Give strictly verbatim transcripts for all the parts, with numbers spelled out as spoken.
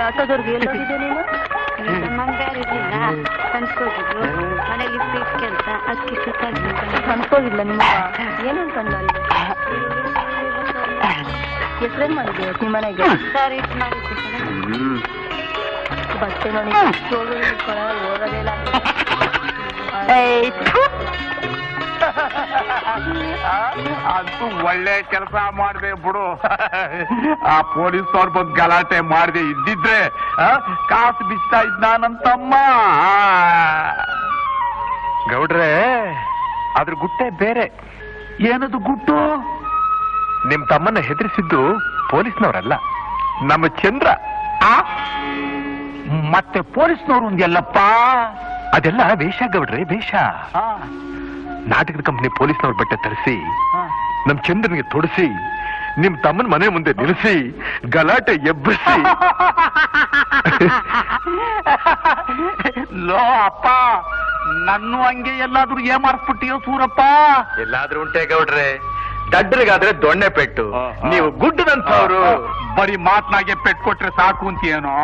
ಆಟೋದವ್ರಿಗೆ ಎಲ್ಲೋಗಿದ್ದೆ ನೀನು? ಮನೇಲಿ ಸ್ವೀಟ್ ಕೆಲಸ ಅಕ್ಕಿ ಅನ್ಕೋಗಿಲ್ಲ ನಿಮ್ಮ ಏನಂತ ಹೆಸರೇನ್ ಮಾಡಿದ್ದೆ ನಿಮ್ಮ ಮನೆಗೆ? ಸರ್ ಇಟ್ಟು ಮಾಡಿದ್ದೆ ಬಟ್ಟೆ ನೋಡಿ ಹೋಗೋದೇ ಇಲ್ಲ. ಅಂತೂ ಒಳ್ಳೆ ಕೆಲಸ ಮಾಡ್ದೆ ಬಿಡು. ಆ ಪೊಲೀಸ್ನವ್ರ ಬಂದು ಗಲಾಟೆ ಮಾಡದೆ ಇದ್ದಿದ್ರೆ ಕಾಸು ಬಿಚ್ತಾ ಇದ್ದ ನನ್ ತಮ್ಮ. ಗೌಡ್ರೆ ಅದ್ರ ಗುಟ್ಟೆ ಬೇರೆ. ಏನದು ಗುಟ್ಟು? ನಿಮ್ ತಮ್ಮನ್ನ ಹೆದರಿಸಿದ್ದು ಪೊಲೀಸ್ನವರಲ್ಲ, ನಮ್ಮ ಚಂದ್ರ. ಮತ್ತೆ ಪೊಲೀಸ್ನವ್ರು ಒಂದೆಲ್ಲಪ್ಪ. ಅದೆಲ್ಲ ವೇಷ ಗೌಡ್ರೆ, ವೇಷ. ನಾಟಕದ ಕಂಪನಿ ಪೊಲೀಸ್ನವ್ರ ಬಟ್ಟೆ ತರಿಸಿ ನಮ್ ಚಂದ್ರನಿಗೆ ತೊಡಿಸಿ ನಿಮ್ ತಮ್ಮನ ಮನೆ ಮುಂದೆ ನಿಲ್ಲಿಸಿ ಗಲಾಟೆ ಎಬ್ಬಿಸಿ. ಲೋ ಅಪ್ಪ, ನನ್ನ ಹಂಗೆ ಎಲ್ಲಾದ್ರೂ ಏಮಾರ್ಸ್ಬಿಟ್ಟಿಯೋ ಸೂರಪ್ಪ? ಎಲ್ಲಾದ್ರೂ ಉಂಟೆ ಗೌಡ್ರೆ, ದಡ್ಡರಿಗಾದ್ರೆ ದೊಣ್ಣೆ ಪೆಟ್ಟು, ನೀವು ಗುಡ್ಡದಂತವ್ರು. ಬರೀ ಮಾತ್ನಾಗೆ ಪೆಟ್ಟು ಕೊಟ್ರೆ ಸಾಕು ಅಂತೀಯೇನೋ?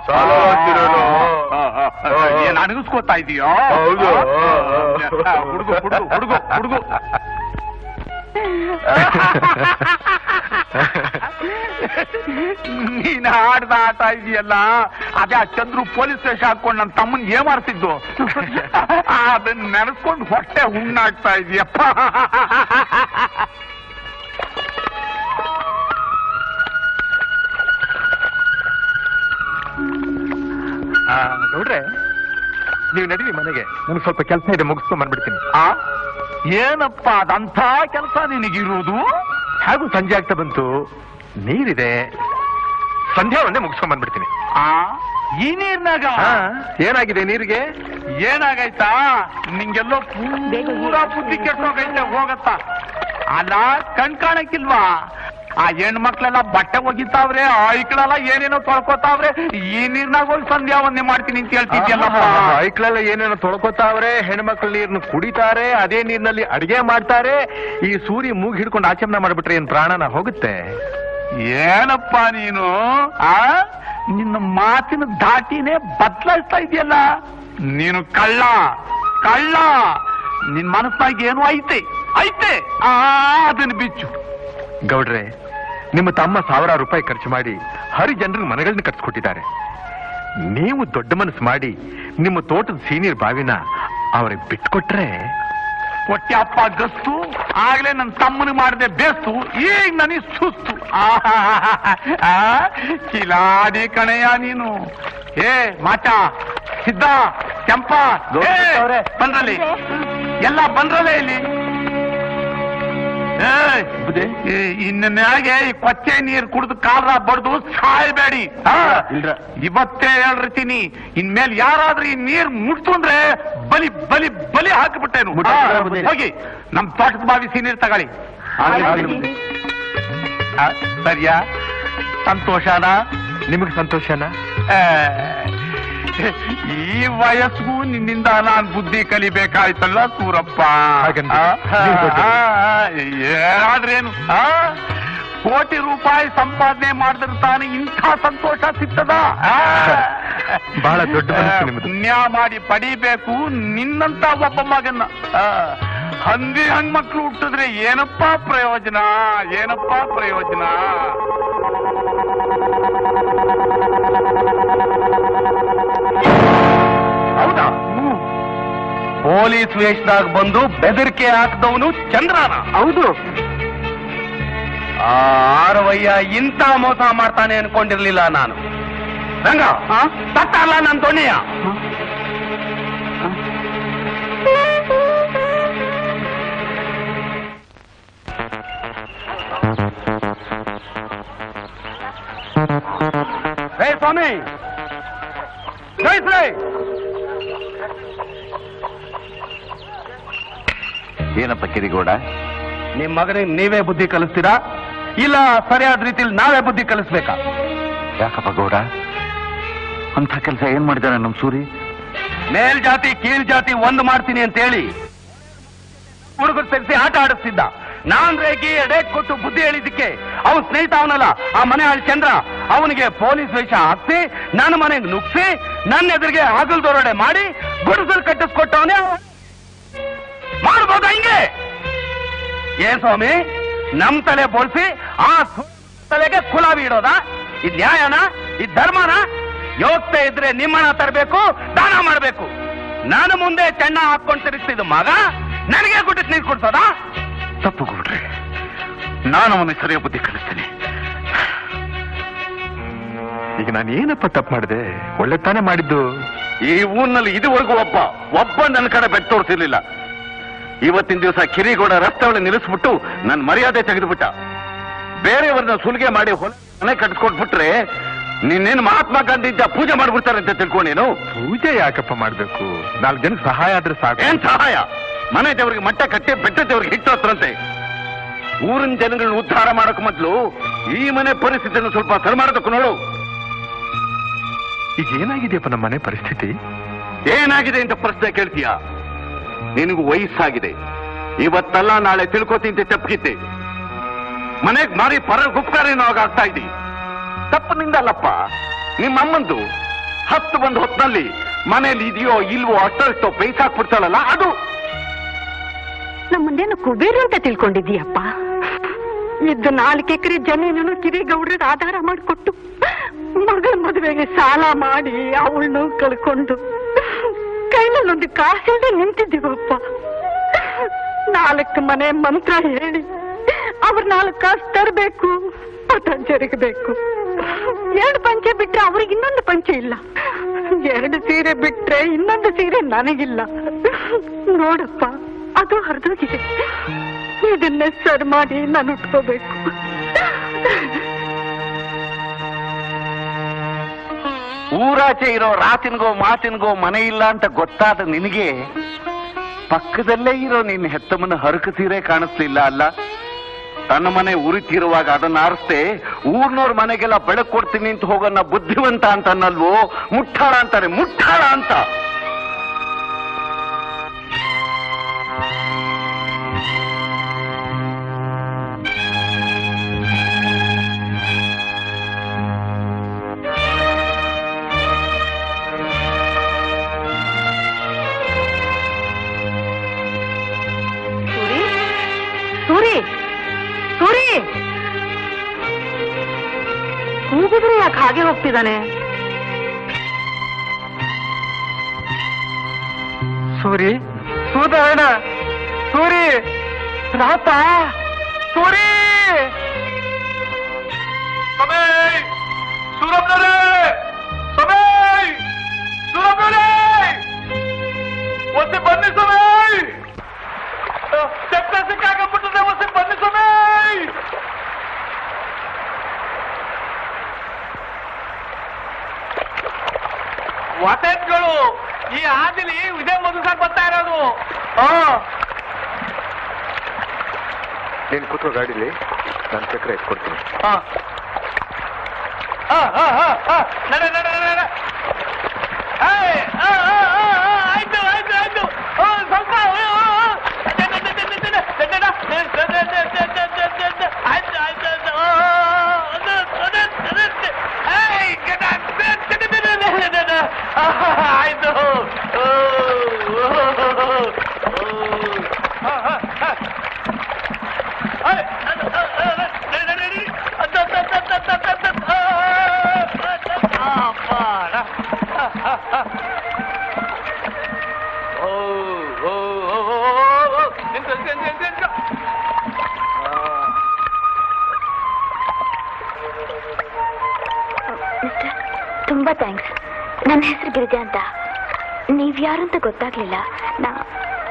ಏನ್ ಅಣಗಿಸ್ಕೋತಾ ಇದೀಯೋ? ಹೌದು. ಹುಡುಗು ಹುಡುಗು ಹುಡುಗು ಹುಡುಗು ನೀನ್ ಆಡ್ದ ಆಟ ಇದೆಯಲ್ಲ, ಅದೇ ಆ ಚಂದ್ರು ಪೊಲೀಸ್ ವೇಷ ಹಾಕೊಂಡು ನನ್ನ ತಮ್ಮನ್ ಏಮಾರ್ತಿದ್ದು, ಅದನ್ನ ನೆನೆಸ್ಕೊಂಡು ಹೊಟ್ಟೆ ಹುಣ್ಣಾಗ್ತಾ ಇದೆಯಪ್ಪ. ಗೌಡ್ರೆ ನೀವು ನಡೀರಿ ಮನೆಗೆ, ನಮ್ಗೆ ಸ್ವಲ್ಪ ಕೆಲಸ ಇದೆ, ಮುಗಿಸ್ಕೊಂಡ್ ಬಂದ್ಬಿಡ್ತೀನಿ. ಆ ಏನಪ್ಪ ಅದಂಥ ಕೆಲಸ ನಿನಗಿರುವುದು? ಹಾಗೂ ಸಂಜೆ ಆಗ್ತಾ ಬಂತು, ನೀರಿದೆ, ಸಂಧ್ಯಾ ಒಂದೇ ಮುಗಿಸ್ಕೊಂಡ್ ಬಂದ್ಬಿಡ್ತೀನಿ. ಆ ಈ ನೀರ್ನಾಗ ಏನಾಗಿದೆ ನೀರಿಗೆ? ಏನಾಗೈತಾ? ನಿಂಗೆಲ್ಲೋ ಪೂರಾ ಬುದ್ಧಿ ಕೆಟ್ಟೋಗೈತೆ, ಹೋಗತ್ತ. ಅಲ್ಲ ಕಣ್ ಕಾಣಕ್ಕಿಲ್ವಾ? ಆ ಹೆಣ್ಮಕ್ಳೆಲ್ಲ ಬಟ್ಟೆ ಒಗಿತಾವ್ರೆ, ಐಕ್ಳೆಲ್ಲ ಏನೇನೋ ತೊಳ್ಕೊತಾವ್ರೆ, ಈ ನೀರ್ನಾಗ ಹೋಗಿ ಸಂಧ್ಯಾ ಒಂದೇ ಮಾಡ್ತೀನಿ ಅಂತ ಹೇಳ್ತಿದ್ಯಲ್ಲಪ್ಪ. ಐಕ್ಳೆಲ್ಲ ಏನೇನೋ ತೊಳ್ಕೊತಾವ್ರೆ, ಹೆಣ್ಮಕ್ಳು ನೀರ್ನ ಕುಡಿತಾರೆ, ಅದೇ ನೀರ್ನಲ್ಲಿ ಅಡಿಗೆ ಮಾಡ್ತಾರೆ. ಈ ಸೂರ್ಯ ಮೂಗ್ ಹಿಡ್ಕೊಂಡು ಆಚಮನ ಮಾಡ್ಬಿಟ್ರೆ ಏನ್ ಪ್ರಾಣನ ಹೋಗುತ್ತೆ? ಏನಪ್ಪ ನೀನು ಆ ನಿನ್ನ ಮಾತಿನ ದಾಟಿನೇ ಬದಲಾಯಿಸ್ತಾ ಇದೆಯಲ್ಲ. ನೀನು ಕಳ್ಳ ಕಳ್ಳ. ನಿನ್ ಮನಸ್ಸಾಗ ಏನು ಐತೆ ಐತೆ ಆ ಅದನ್ನ ಬಿಚ್ಚು. ಗೌಡ್ರೆ, ನಿಮ್ಮ ತಮ್ಮ ಸಾವಿರಾರು ರೂಪಾಯಿ ಖರ್ಚು ಮಾಡಿ ಹರಿ ಜನರಿಗೆ ಮನೆಗಳನ್ನ ಕಟ್ಸ್ಕೊಟ್ಟಿದ್ದಾರೆ. ನೀವು ದೊಡ್ಡ ಮನಸ್ಸು ಮಾಡಿ ನಿಮ್ಮ ತೋಟದ ಸೀನಿಯರ್ ಬಾವಿನ ಅವ್ರಿಗೆ ಬಿಟ್ಕೊಟ್ರೆ ಹೊಟ್ಟೆ ಅಪ್ಪ ಗಸ್ತು, ಆಗ್ಲೇ ನನ್ನ ತಮ್ಮನ ಮಾಡದೆ ಬೇಸ್ತು, ಈಗ ನನಗೆ ಸುಸ್ತು. ಆ ಕಿಲಾಡಿ ಕಣೆಯ ನೀನು. ಏ ಮಾಟ, ಸಿದ್ಧ, ಕೆಂಪ, ಬಂದ್ರಲ್ಲಿ ಎಲ್ಲ ಬಂದ್ರಲ್ಲೇ ಇಲ್ಲಿ. ಇನ್ನು ಮ್ಯಾಗೆ ಈ ಕೊಚ್ಚೆ ನೀರು ಕುಡಿದು ಕಾಲ ಬಡ್ದು ಸಾಯ್ಬೇಡಿ. ಇವತ್ತೇ ಹೇಳ್ತೀನಿ, ಇನ್ಮೇಲೆ ಯಾರಾದ್ರೂ ಈ ನೀರ್ ಮುಟ್ತಂದ್ರೆ ಬಲಿ ಬಲಿ ಬಲಿ ಹಾಕಿಬಿಟ್ಟೇನು. ಹೋಗಿ ನಮ್ ತೋಟದ ಬಾವಿ ನೀರು ತಗೊಳ್ಳಿ. ಸರಿಯಾ? ಸಂತೋಷನಾ? ನಿಮಗೆ ಸಂತೋಷನಾ? ಈ ವಯಸ್ಸಿಗೂ ನಿನ್ನಿಂದ ನಾನ್ ಬುದ್ಧಿ ಕಲಿಬೇಕಾಯ್ತಲ್ಲ ಸೂರಪ್ಪ. ಏನಾದ್ರೇನು ಕೋಟಿ ರೂಪಾಯಿ ಸಂಪಾದನೆ ಮಾಡಿದ್ರೆ ತಾನೇ ಇಂಥ ಸಂತೋಷ ಸಿಗ್ತದ? ಬಹಳ ದೊಡ್ಡ ಪುಣ್ಯ ಮಾಡಿ ಪಡಿಬೇಕು ನಿನ್ನಂತ ಒಬ್ಬ ಮಗನ್ನ. ಹಂದಿ ಹೆಣ್ಮಕ್ಳು ಹುಟ್ಟಿದ್ರೆ ಏನಪ್ಪಾ ಪ್ರಯೋಜನ, ಏನಪ್ಪಾ ಪ್ರಯೋಜನ? ಹೌದಾ? ಪೊಲೀಸ್ ವೇಷದಾಗ ಬಂದು ಬೆದರಿಕೆ ಹಾಕಿದವನು ಚಂದ್ರನ? ಹೌದು. ಆರವಯ್ಯ ಇಂಥ ಮೋಸ ಮಾಡ್ತಾನೆ ಅನ್ಕೊಂಡಿರ್ಲಿಲ್ಲ ನಾನು. ರಂಗ ತಟ್ಟಲ್ಲ ನನ್ನ ದೊಣ್ಣೆಯ. ಹೇ ಸ್ವಾಮಿ, ಏನಪ್ಪ ಕಿರಿಗೌಡ, ನಿಮ್ ಮಗನಿಗೆ ನೀವೇ ಬುದ್ಧಿ ಕಲಿಸ್ತೀರಾ ಇಲ್ಲ ಸರಿಯಾದ ರೀತಿಯಲ್ಲಿ ನಾವೇ ಬುದ್ಧಿ ಕಲಿಸ್ಬೇಕಾ? ಯಾಕಪ್ಪ ಗೌಡ, ಅಂತ ಕೆಲಸ ಏನ್ ಮಾಡಿದಾನೆ ನಮ್ ಸೂರಿ? ಮೇಲ್ ಜಾತಿ ಕೀಳ್ ಜಾತಿ ಒಂದು ಮಾಡ್ತೀನಿ ಅಂತ ಹೇಳಿ ಹುಡುಗರು ಸೇರಿಸಿ ಆಟ ಆಡಿಸ್ತಿದ್ದ. ನಾನ್ ರೇಗಿ ಎಡೆ ಕೊಟ್ಟು ಬುದ್ಧಿ ಹೇಳಿದ್ದಕ್ಕೆ ಅವ್ನ ಸ್ನೇಹಿತ ಅವನಲ್ಲ ಆ ಮನೆ ಆಳ್ ಚಂದ್ರ, ಅವನಿಗೆ ಪೊಲೀಸ್ ವೇಷ ಹಾಕ್ಸಿ ನನ್ನ ಮನೆಗೆ ನುಗ್ಸಿ ನನ್ನ ಎದುರಿಗೆ ಹಗಲ್ ದೊರಡೆ ಮಾಡಿ ಗುಡಿಸಲು ಕಟ್ಟಿಸ್ಕೊಟ್ಟವನೇ ಮಾಡ್ಬೋದ ಹಿಂಗೆ? ಏ ಸ್ವಾಮಿ, ನಮ್ ತಲೆ ಬೋಳ್ಸಿ ಆ ತಲೆಗೆ ಕುಲಾವಿ ಇಡೋದ? ಇದ್ ನ್ಯಾಯನ? ಇದ್ ಧರ್ಮನ? ಯೋಗ್ಯತೆ ಇದ್ರೆ ನಿಮ್ಮನ್ನ ತರಬೇಕು, ದಾನ ಮಾಡ್ಬೇಕು. ನಾನು ಮುಂದೆ ಚೆನ್ನ ಹಾಕೊಂಡು ತಿರುಗಿಸಿದ ಮಗ ನನಗೆ ಗುಡ್ಡಕ್ಕೆ ನೀರು ಕೊಡ್ಸೋದ? ತಪ್ಪು ಗೌಡ್ರೆ, ನಾನು ಅವನಿಗೆ ಸರಿಯಾದ ಬುದ್ಧಿ ಕಲಿಸ್ತೇನೆ. ಈಗ ನಾನು ಏನಪ್ಪ ತಪ್ಪು ಮಾಡಿದೆ? ಒಳ್ಳೆ ತಾನೇ ಮಾಡಿದ್ದು. ಈ ಊರಿನಲ್ಲಿ ಇದುವರೆಗೂ ಒಬ್ಬ ಒಬ್ಬ ನನ್ನ ಕಡೆ ಬೆಟ್ಟು ತೋರಿಸಿರ್ಲಿಲ್ಲ. ಇವತ್ತಿನ ದಿವಸ ಕಿರಿಗೌಡ ರಸ್ತೆ ಒಳಗೆ ನಿಲ್ಲಿಸ್ಬಿಟ್ಟು ನನ್ನ ಮರ್ಯಾದೆ ತೆಗೆದುಬಿಟ್ಟ. ಬೇರೆಯವ್ರನ್ನ ಸುಲಿಗೆ ಮಾಡಿ ಹೊಲ ಮನೆ ಕಟ್ಸ್ಕೊಟ್ಬಿಟ್ರೆ ನಿನ್ನೇನು ಮಹಾತ್ಮ ಗಾಂಧಿ ಇದ್ದ ಪೂಜೆ ಮಾಡ್ಬಿಡ್ತಾರೆ ಅಂತ ತಿಳ್ಕೊಂಡೇನು? ಪೂಜೆ ಯಾಕಪ್ಪ ಮಾಡ್ಬೇಕು? ನಾಲ್ಕು ಜನಕ್ಕೆ ಸಹಾಯ ಆದ್ರೆ ಸಾಕು. ಏನ್ ಸಹಾಯ? ಮನೆ ದೇವರಿಗೆ ಮಟ್ಟ ಕಟ್ಟಿ ಬೆಟ್ಟ ದೇವರಿಗೆ ಹಿಟ್ಟು ಹತ್ರಂತೆ. ಊರಿನ ಜನಗಳನ್ನ ಉದ್ಧಾರ ಮಾಡಕ್ ಮೊದ್ಲು ಈ ಮನೆ ಪರಿಸ್ಥಿತಿಯನ್ನು ಸ್ವಲ್ಪ ಸರಿ ಮಾಡೋದಕ್ಕೂ ನೋಡು. ಈಗ ಏನಾಗಿದೆಯಪ್ಪ ನಮ್ಮ ಮನೆ ಪರಿಸ್ಥಿತಿ? ಏನಾಗಿದೆ ಅಂತ ಪ್ರಶ್ನೆ ಕೇಳ್ತೀಯ? ನಿನಗೂ ವಯಸ್ಸಾಗಿದೆ. ಇವತ್ತಲ್ಲ ನಾಳೆ ತಿಳ್ಕೊತಿಂತೆ ತಪ್ಪಿದ್ದೆ. ಮನೆಗ್ ಮಾರಿ ಪರ ಗುಪ್ಕಾರೇನೋ ಆಗ್ತಾ ಇದ್ದಿ. ತಪ್ಪು ನಿಂದಲ್ಲಪ್ಪ, ನಿಮ್ಮಮ್ಮಂದು. ಹತ್ತು ಬಂದು ಹೊತ್ತಿನಲ್ಲಿ ಮನೇಲಿ ಇದೆಯೋ ಇಲ್ವೋ ಅಷ್ಟೋ ಬೇಯ್ಸಾಕ್ಬಿಡ್ತಾಳಲ್ಲ ಅದು. ನಮ್ಮ ಮುಂದೇನು ಕುಬೇರು ಅಂತ ತಿಳ್ಕೊಂಡಿದ್ದೀಯಪ್ಪ. ಇದ್ದು ನಾಲ್ಕು ಎಕರೆ ಜಮೀನನ್ನು ಕಿರಿಗೌಡ್ರಿಗೆ ಆಧಾರ ಮಾಡಿಕೊಟ್ಟು ಮಗಳ ಮದುವೆಗೆ ಸಾಲ ಮಾಡಿ ಅವಳನ್ನು ಕಳ್ಕೊಂಡು ಕೈನಲ್ಲಿ ಒಂದು ಕಾಸಿಲ್ಲದೆ ನಿಂತಿದ್ದೀವಪ್ಪ. ನಾಲ್ಕು ಮನೆ ಮಂತ್ರ ಹೇಳಿ ಅವ್ರ ನಾಲ್ಕು ಕಾಸು ತರಬೇಕು, ಪಟ ಜರುಗಬೇಕು. ಎರಡು ಪಂಚೆ ಬಿಟ್ರೆ ಅವ್ರಿಗೆ ಇನ್ನೊಂದು ಪಂಚೆ ಇಲ್ಲ. ಎರಡು ಸೀರೆ ಬಿಟ್ರೆ ಇನ್ನೊಂದು ಸೀರೆ ನನಗಿಲ್ಲ. ನೋಡಪ್ಪ, ಅದು ಹರಿದೋಗಿದೆ. ಇದನ್ನೇ ಸರ್ ಮಾಡಿ ನಾನು ಉಟ್ಕೋಬೇಕು. ಊರಾಚೆ ಇರೋ ರಾತಿನ್ಗೋ ಮಾತಿನ್ಗೋ ಮನೆ ಇಲ್ಲ ಅಂತ ಗೊತ್ತಾದ ನಿನಗೆ ಪಕ್ಕದಲ್ಲೇ ಇರೋ ನಿನ್ನ ಹೆತ್ತಮ್ಮನ ಹರಕ ಸೀರೆ ಕಾಣಿಸ್ಲಿಲ್ಲ ಅಲ್ಲ? ತನ್ನ ಮನೆ ಉರಿತಿರುವಾಗ ಅದನ್ನ ಆರಿಸ್ತೆ ಊರ್ನವ್ರ ಮನೆಗೆಲ್ಲ ಬೆಳಕು ಕೊಡ್ತೀನಿ ಅಂತ ಹೋಗೋನ್ನ ಬುದ್ಧಿವಂತ ಅಂತ ಅನ್ನಲ್ವೋ? ಮುಟ್ಟಾಳ ಅಂತಾರೆ, ಮುಟ್ಟಾಳ ಅಂತ. ಸೂರಿ ಸೂರಿ ಕೂಗಿದ್ರೆ ಯಾಕೆ ಹಾಗೆ ಹೋಗ್ತಿದ್ದಾನೆ? ಸೂರಿ, ಸೂದಣ್ಣ, ಸೂರಿ, ರಾತ, ಸೂರಿ, ಸಮಯ್, ಸೂರಪ್ಪನವರೇ, ಸಮಯ್, ಸೂರಪ್ಪನವರೇ, ಒಸಿ ಬನ್ನಿ ಸಮಯ್, ಚಕ್ಕ ಸಿಕ್ಕಾಕಬಿಟ್ಟಿದೆ, ಒಸಿ ಬನ್ನಿ ಸಮಯ್. ವಸೆಟ್ಗಳು ಈ ಆದಿಲಿ ಇದೇ ಮುದುಕಕ್ಕೆ ಬರ್ತಾ ಇರೋದು. ನೀನು ಕೂತ್ಕೋ ಗಾಡಿಲಿ, ನಾನು ಚಕ್ರ ಎತ್ಕೊಡ್ತೀನಿ. ನಡೆ ನಡೆ ನಡೆ. ಆಯ್ತು ಆಯ್ತು ಆಯ್ತು. ಸ್ವಲ್ಪ ಆಯ್ತು ಆಯ್ತು ಆಯ್ತು. ತುಂಬಾ ಥ್ಯಾಂಕ್ಸ್. ನನ್ನ ಹೆಸರು ಗಿರಿಜಾ ಅಂತ. ನೀವ್ಯಾರು ಅಂತ ಗೊತ್ತಾಗ್ಲಿಲ್ಲ. ನಾ